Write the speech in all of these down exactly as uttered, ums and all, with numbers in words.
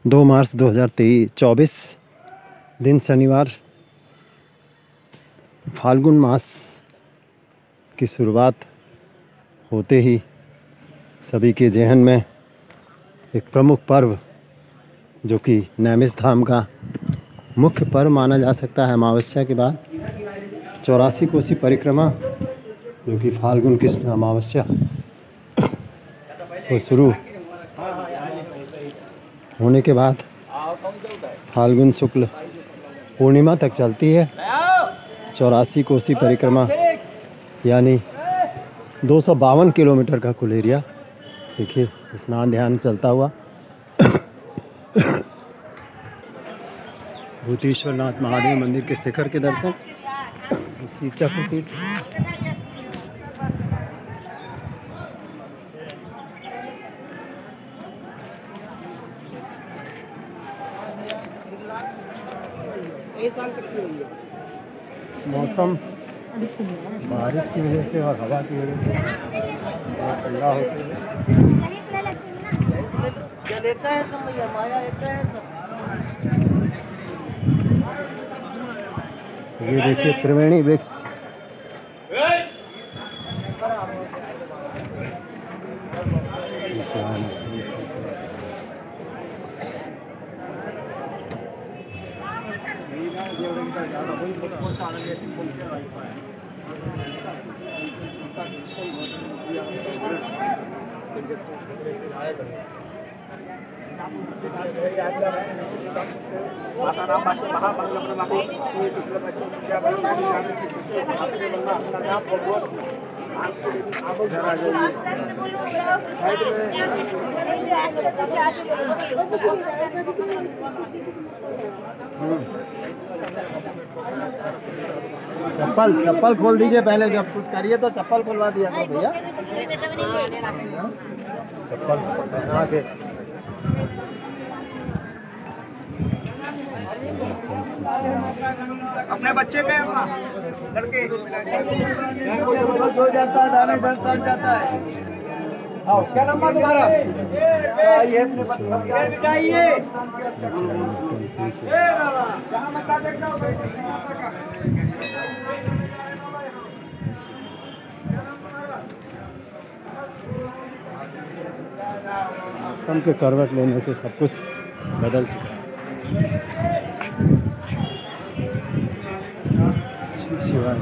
दो मार्च दो हज़ार तेईस चौबीस दिन शनिवार। फाल्गुन मास की शुरुआत होते ही सभी के जहन में एक प्रमुख पर्व, जो कि नैमिष धाम का मुख्य पर्व माना जा सकता है, अमावस्या के बाद चौरासी कोसी परिक्रमा, जो कि फाल्गुन कृष्ण अमावस्या को शुरू होने के बाद फाल्गुन शुक्ल पूर्णिमा तक चलती है। चौरासी कोसी परिक्रमा यानी दो सौ बावन किलोमीटर का कुल एरिया। देखिए स्नान ध्यान चलता हुआ भूतेश्वर नाथ महादेव मंदिर के शिखर के दर्शन, इसी चक्रतीर्थ मौसम बारिश की वजह से और हवा की वजह से ठंडा होता है। ये देखिए त्रिवेणी वृक्ष, चप्पल चप्पल खोल दीजिए पहले, जब कुछ करिए तो चप्पल खुलवा दिया करो भैया। चप्पल पहना के अपने बच्चे के लड़के हो जाता है, दाने दस साल जाता है। आओ, क्या नाम है तुम्हारा? आइए जाइए। मौसम के करवट लेने से सब कुछ बदल चुका है। शिवाय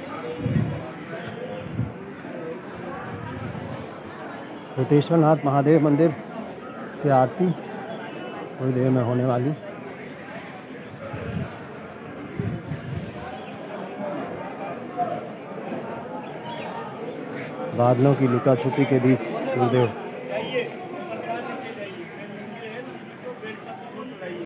भूतेश्वर नाथ महादेव मंदिर की आरती थोड़ी देर में होने वाली। बादलों की लुका छुपी के बीच सूर्यदेव